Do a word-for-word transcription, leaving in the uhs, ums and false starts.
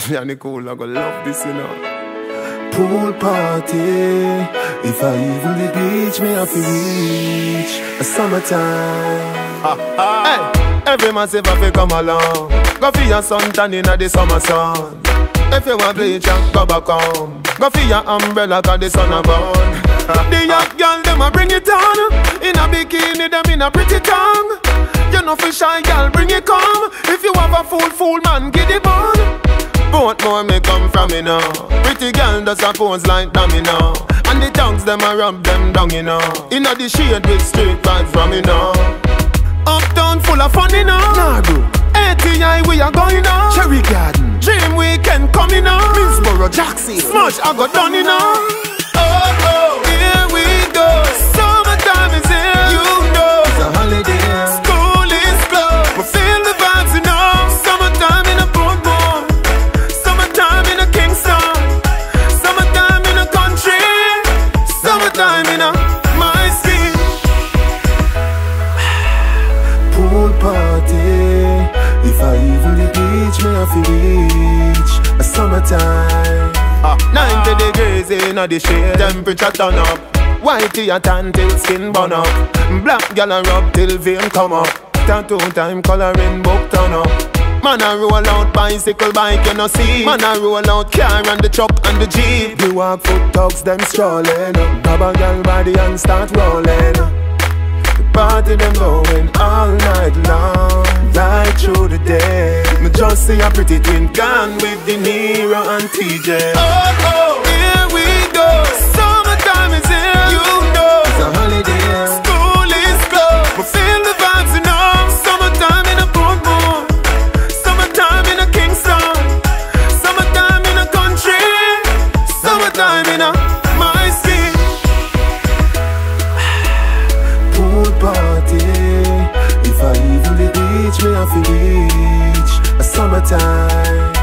and the cool, I go love this, you know. Pool party. If I even the beach, me have to reach a summertime. Hey, every massive have to come along. Go for your sun tan in the summer sun. If you want bleach, go back home. Go for your umbrella, cause the sun a burn. The young girl, them a bring it on. In a bikini, them in a pretty tongue. You know for shy girl, bring it come. If you have a fool, fool man, get it on. Both more may come from me now. Pretty girl does a pose like dummy now. And the tongues them a rub them down, you know. Inna the shade with straight vibes from me now. Uptown full of fun, you know. Nah, bro. A T I we are going now. Cherry Garden, Dream Weekend coming now. Middlesboro, Jackson, Smash I got done, you know. Oh oh, here we go. Summertime is here, you know. It's a holiday. School is closed, we feel the vibes, you know. Summertime in a Portmore, summertime in a Kingston, summertime in a country, summertime in a my skin. Pool party. If I even the beach, me have to reach a summertime. Ah, ninety degrees in the shade, temperature turn up. Whitey a tan till skin burn up. Black gal a rub till vein come up. Tattoo time coloring book turn up. Man a roll out bicycle bike you no see. Man a roll out car and the truck and the jeep. You walk foot dogs them strolling. Grab a gal body and start rolling. The party them going all night long, right through the day. Me just see a pretty twin gone with De Niro and T J. Oh oh, here we go. Summertime is here, you know. It's a holiday. School is closed, we feel the vibes, you know. Summertime in a Portmore, summertime in a Kingston, summertime in a country, summertime in a my skin. Pool party. If I even the beach, me have to reach a summertime.